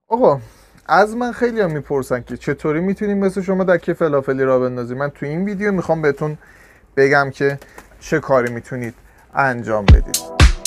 آقا از من خیلی هم میپرسن که چطوری میتونیم مثل شما دکه فلافلی را بندازیم. من تو این ویدیو میخوام بهتون بگم که چه کاری میتونید انجام بدید.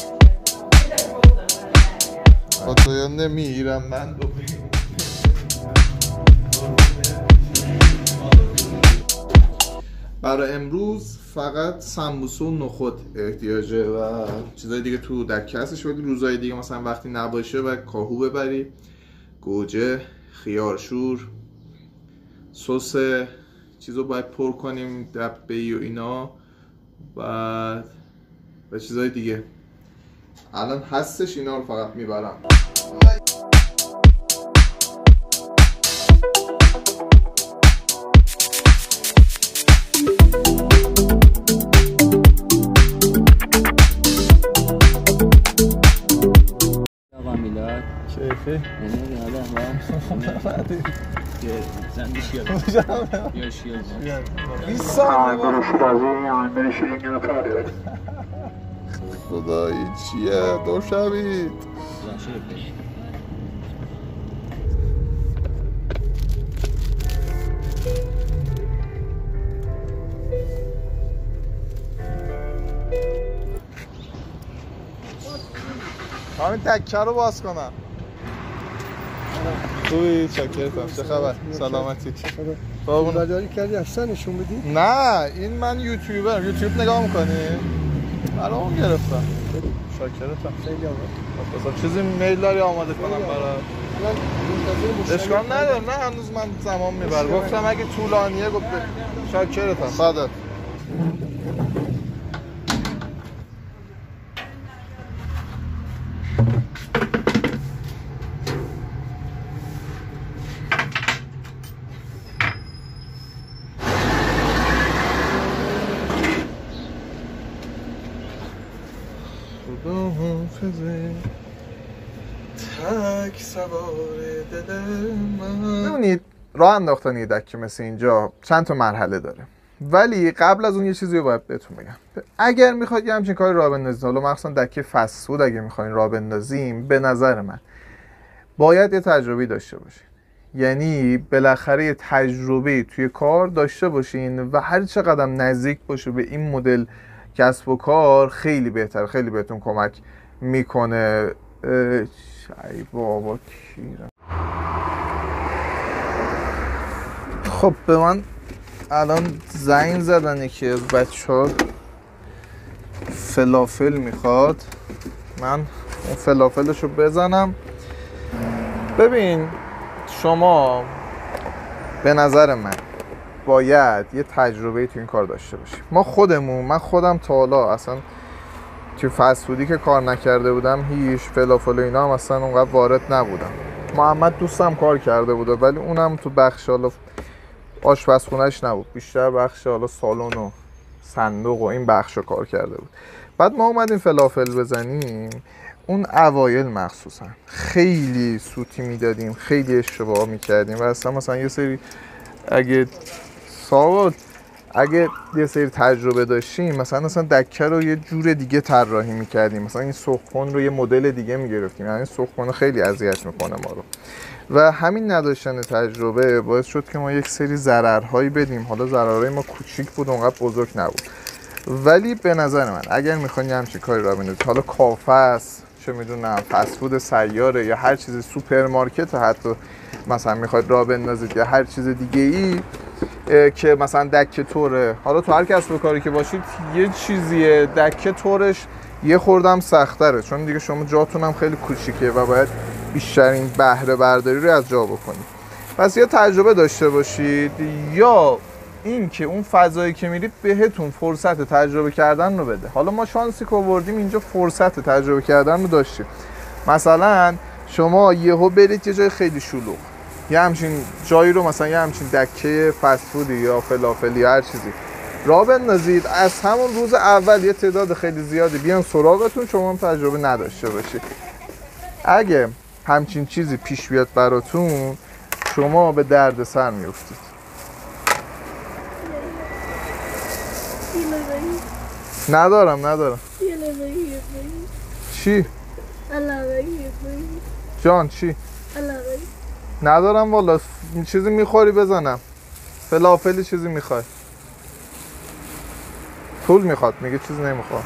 آتایا نمیرم من برای امروز فقط سمبوسه و نخود احتیاجه و چیزای دیگه تو دکه هستش، ولی روزای دیگه مثلا وقتی نباشه و کاهو ببری، گوجه، خیارشور، سس چیزو باید پر کنیم، دبه‌ای و اینا و چیزای دیگه. الان هستش، اینا رو فقط میبرم. Keyfi. Ne hadi Hadi. Sen de şey yap. Yaşayalım. Bir saniye. خدایی چیه؟ دو شوید. همین تکه رو باز کنم. خوبی؟ چاکرتم. چه خبر؟ سلامتی. بابون رادیاری کردی اصلا نشون بدی؟ نه این من یوتیوبرم. یوتیوب نگاه میکنی؟ برای اون گرفتم. شاکرتم. خیلی آمد. بذار چیزی میل داری آماده کنم برات؟ اشکال نداره. نه هنوز من زمان میبره. گفتم اگه طولانیه گفت شاکرتم. بعد تک سوار دل من. ببینید راه انداختن یه دکه مثل اینجا چند تا مرحله داره، ولی قبل از اون یه چیزی رو باید بهتون بگم. اگر میخواید یه همچین کاری راه بندازید، حالا مخصوصا دکه فست فود اگه میخواین راه بندازیم، به نظر من باید یه تجربه داشته باشین. یعنی بالاخره یه تجربه توی کار داشته باشین و هر چقدر نزدیک باشه به این مدل کسب و کار خیلی بهتر، خیلی بهتون کمک میکنه. ای بابا کیرم. خب به من الان زنگ زدن یکی از بچه‌ها فلافل میخواد، من اون فلافلشو بزنم. ببین شما به نظر من باید یه تجربه تو این کار داشته باشی. من خودم تا حالا اصلا تو فست فودی که کار نکرده بودم، هیچ فلافل و اینا هم اصلا اونقدر وارد نبودم. محمد دوستم کار کرده بوده، ولی اونم تو بخش حالا آشپزخونه‌اش نبود، بیشتر بخش حالا سالن و صندوق و این بخشو کار کرده بود. بعد ما اومدیم فلافل بزنیم، اون اوایل مخصوصا خیلی سوتی میدادیم، خیلی اشتباه میکردیم و اصلا مثلا یه سری اگه یه سری تجربه داشتیم، مثلا دکه رو یه جور دیگه طراحی میکردیم، مثلا این سخن رو یه مدل دیگه میگرفتیم. یعنی سخن خیلی اذیت میکنه ما رو و همین نداشتن تجربه باعث شد که ما یک سری ضررهایی بدیم. حالا ضررهای ما کوچیک بود، اونقدر بزرگ نبود، ولی به نظر من اگر میخواین یه همچین کاری را بندازید، حالا کافه است، چه میدونم فست فود سیاره یا هر چیز، سوپرمارکت حتی مثلا میخواید راه بندازید یا هر چیز دیگه ای که مثلا دکه توره، حالا تو هر کسب و کاری که باشید یه چیزیه دکه تورش یه خوردم سخت‌تره، چون دیگه شما جاتون هم خیلی کوچیکه و باید بیشترین بهره برداری رو از جا بکنید. پس یا تجربه داشته باشید یا این که اون فضایی که میرید بهتون فرصت تجربه کردن رو بده. حالا ما شانسی که آوردیم اینجا فرصت تجربه کردن رو داشتیم. مثلا شما یهو برید یه جای خیلی شلوغ، یه همچین جایی رو مثلا یه همچین دکه فست فودی یا فلافلی یا هر چیزی راه بندازید، از همون روز اول یه تعداد خیلی زیادی بیان سراغتون، شما هم تجربه نداشته باشید. اگه همچین چیزی پیش بیاد براتون، شما به درد سر میافتید. ندارم. چی؟ جان چی؟ ندارم والا. چیزی میخوری بزنم؟ فلافلی چیزی میخوای؟ پول میخواد، میگه چیزی نمیخواد.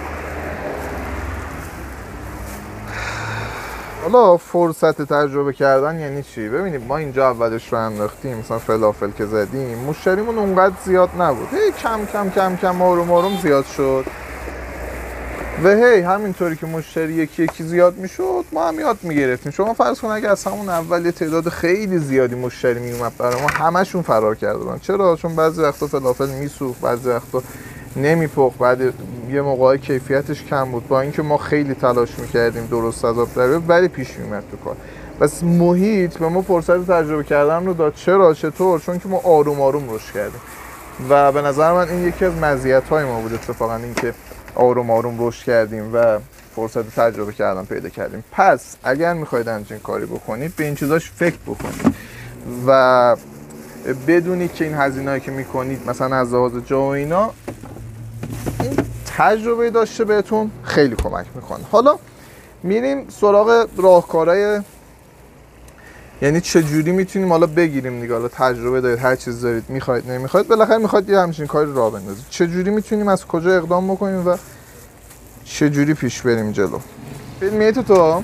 حالا فرصت تجربه کردن یعنی چی؟ ببینید ما اینجا اولش رو انداختیم، مثلا فلافل که زدیم مشتریمون اونقدر زیاد نبود، کم کم کم کم آروم آروم زیاد شد و همینطوری که مشتری یکی یکی زیاد میشد ما هم یاد میگرفتیم. شما فرض کن اگه از همون اول یه تعداد خیلی زیادی مشتری میومد برای ما، همشون فرار کرده بودن. چرا؟ چون بعضی وقتا فلافل میسوخت، بعضی وقتا نمیپخت، بعد یه موقع کیفیتش کم بود، با اینکه ما خیلی تلاش میکردیم درست از آب در بیاد ولی پیش میومد تو کار. بس محیط به ما فرصت تجربه کردن رو داد. چرا؟ چطور؟ چون که ما آروم آروم رشد کردیم و به نظر من این یکی از مزیت‌های ما بود اتفاقا، اینکه آروم آروم رشد کردیم و فرصت تجربه کردن پیدا کردیم. پس اگر میخواید همچین کاری بکنید به این چیزاش فکر بکنید و بدونید که این هزینه‌ای که میکنید مثلا از لحاظ جا و اینا، این تجربه داشته بهتون خیلی کمک میکنه. حالا میریم سراغ راهکارهای، یعنی چه جوری میتونیم حالا بگیریم دیگه. حالا تجربه دارید، هر چیز دارید، میخواید نمیخواید، بالاخره میخواید یه همچین کاری راه بندازید. چه جوری میتونیم، از کجا اقدام بکنیم و چه جوری پیش بریم جلو؟ میای تو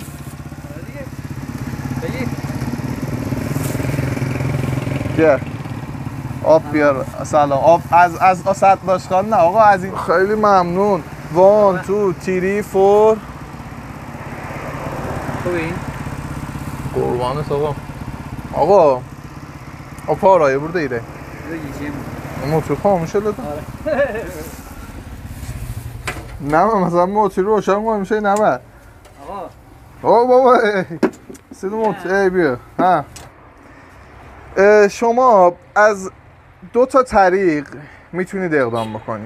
بیا آب بیار. سلام. آب از اسد باشخان نه آقا، از این. خیلی ممنون. 1 2 3 4. خوبی؟ قربانت آقا. آقا پارایه burada ایره. Yiyeceğim. موتور خاموشه لطفا. نه مثلا موتور روشن میشه نه آقا بابا صدا موتور بیا. ها شما از 2 تا طریق میتونید اقدام بکنید.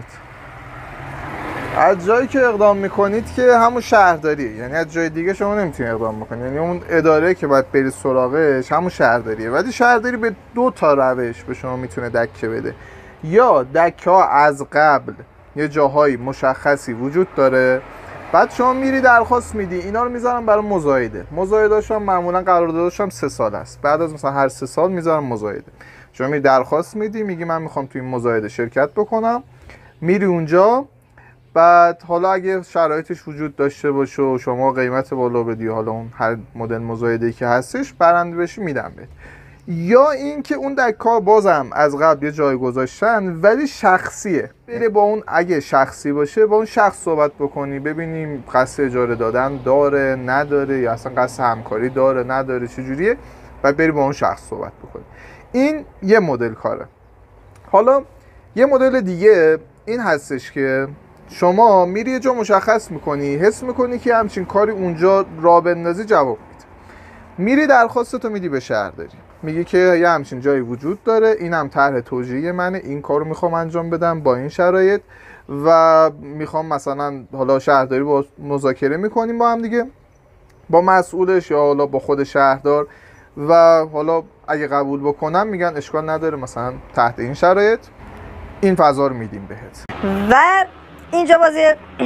از جایی که اقدام میکنید که همون شهرداریه، یعنی از جای دیگه شما نمیتونید اقدام بکنید، یعنی اون اداره که باید برید سراغش همون شهرداریه. ولی شهرداری به 2 تا روش به شما میتونه دکه بده. یا دکه ها از قبل یه جاهای مشخصی وجود داره، بعد شما میری درخواست میدی، اینا رو میذارن برای مزایده. مزایده‌اش هم معمولا قراردادش هم 3 سال است. بعد از مثلا هر 3 سال میذارن مزایده. شما میری درخواست میدی، میگی من میخوام توی این مزایده شرکت بکنم، میری اونجا. بعد حالا اگه شرایطش وجود داشته باشه و شما قیمت بالا بدی، حالا اون هر مدل مزایده‌ای که هستش برنده بشی میدم بهت. یا اینکه اون دکا بازم از قبل یه جای گذاشتن ولی شخصیه، بری با اون، اگه شخصی باشه با اون شخص صحبت بکنی، ببینیم قصد اجاره دادن داره نداره، یا اصلا قصد همکاری داره نداره چجوریه، بعد بری با اون شخص صحبت بکنی. این یه مدل کاره. حالا یه مدل دیگه این هستش که شما میری یه جا مشخص میکنی، حس میکنی که همچین کاری اونجا راه بندازی جواب میده، میری درخواستتو میدی به شهرداری، میگی که یه همچین جایی وجود داره، اینم طرح توجیه منه، این کارو میخوام انجام بدم با این شرایط و میخوام مثلا، حالا شهرداری با مذاکره میکنیم با هم دیگه، با مسئولش یا حالا با خود شهردار، و حالا اگه قبول بکنم میگن اشکال نداره، مثلا تحت این شرایط این فضا رو میدیم بهت. و اینجا بازی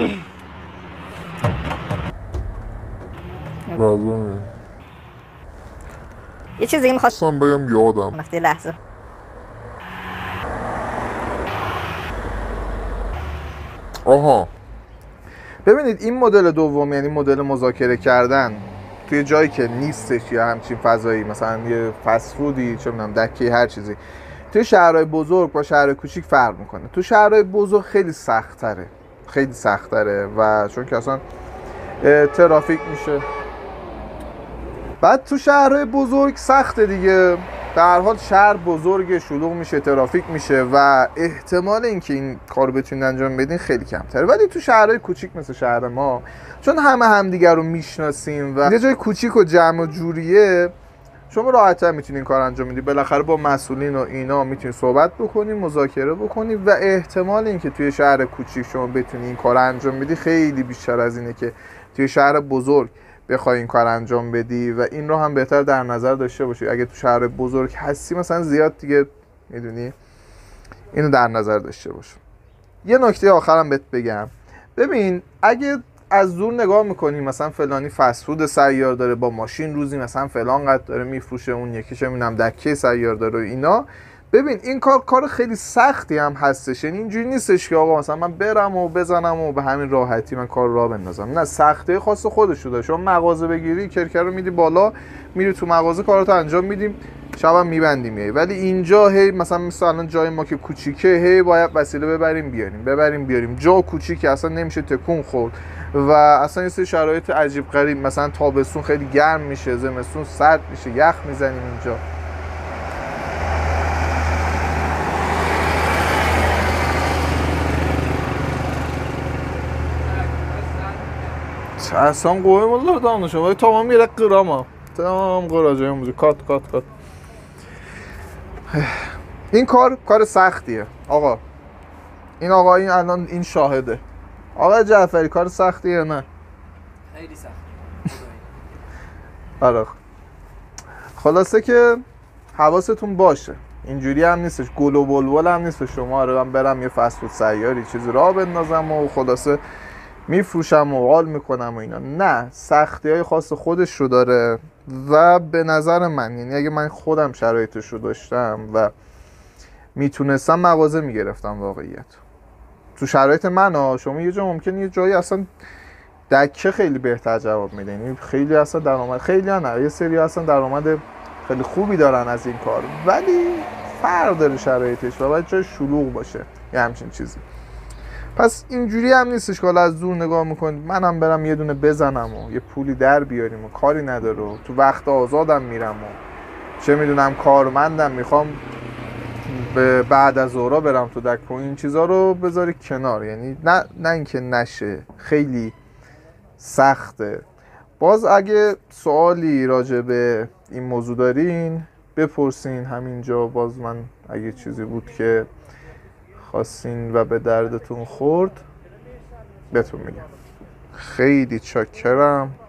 یه چیز دیگه میخواستم بگم یادم وقتی لحظه آها ببینید این مدل دوم، یعنی مدل مذاکره کردن توی جایی که نیستش یا همچین فضایی، مثلا یه فست فودی، چه میدونم دکه هر چیزی، توی شهرهای بزرگ با شهرهای کوچیک فرق میکنه. تو شهرهای بزرگ خیلی سخت‌تره و چون که اصلا ترافیک میشه، بعد تو شهرهای بزرگ سخته دیگه، در حال شهر بزرگ، شلوغ میشه، ترافیک میشه و احتمال اینکه این کارو بتونید انجام بدین خیلی کمتره. ولی تو شهرهای کوچیک مثل شهر ما، چون همه همدیگر رو میشناسیم و یه جای کوچیک و جمع و جوریه، شما راحت‌تر میتونین این کار انجام بدید. بالاخره با مسئولین و اینا میتونید صحبت بکنید، مذاکره بکنید و احتمال اینکه توی شهر کوچیک شما بتونید این کار انجام بدی خیلی بیشتر از اینه که توی شهر بزرگ بخوای این کار انجام بدی. و این رو هم بهتر در نظر داشته باشی، اگه تو شهر بزرگ هستی مثلا زیاد دیگه، میدونی، اینو در نظر داشته باش. یه نکته آخرم بهت بگم، ببین اگه از دور نگاه میکنیم مثلا فلانی فست فود سیار داره، با ماشین روزی مثلا فلان قد داره میفروشه، اون یکی چه میدونم دکه سیار داره و اینا. ببین این کار خیلی سختی هم هستش، یعنی اینجوری نیستش که آقا مثلا من برم و بزنم و به همین راحتی من کار راه بندازم. نه، سختی خاص خودش رو داره. شما مغازه بگیری کرکر رو میدی بالا، میری تو مغازه کاراتو انجام میدیم، شبم میبندی میای. ولی اینجا هی مثلا الان جای ما که کوچیکه، هی باید وسیله ببریم بیاریم، جا کوچیکه اصلا نمیشه تکون خورد و اصلا یه سری شرایط عجیب غریب، مثلا تابستون خیلی گرم میشه، زمستون سرد میشه، یخ میزنیم اینجا. اصلا قویم الله دانشم ولی تمام میره قراما تمام قراجه موزی کات این کار سختیه آقا. این آقا این الان این شاهده. آقا جعفری کار سختیه نه؟ خیلی سخت. آره خلاصه که حواستون باشه، اینجوری هم نیستش گل و بلبل هم نیست شما رو من برم یه فست فود سیاری چیزی راه بندازم و خلاصه میفروشم و حال میکنم و اینا. نه، سختی های خاص خودش رو داره و به نظر من یعنی اگه من خودم شرایطش رو داشتم و میتونستم مغازه میگرفتم واقعیت تو شرایط من شما یه جا ممکن یه جایی اصلا دکه خیلی بهتر جواب میده، یعنی خیلی اصلا درآمد، خیلی نه یه سری اصلا درآمد خیلی خوبی دارن از این کار، ولی فرق داره شرایطش و باید جای شلوغ باشه یه همچین چیزی. پس اینجوری هم نیستش که حالا از دور نگاه میکنید منم برم یه دونه بزنم و یه پولی در بیاریم و کاری نداره و تو وقت آزادم میرم و چه میدونم کارمندم میخوام به بعد از ظهرا برم تو دک و این چیزا رو بذاری کنار. یعنی نه اینکه نشه، خیلی سخته. باز اگه سوالی راجع به این موضوع دارین بپرسین همینجا، باز من اگه چیزی بود که خواستین و به دردتون خورد بهتون میگم. خیلی چاکرم.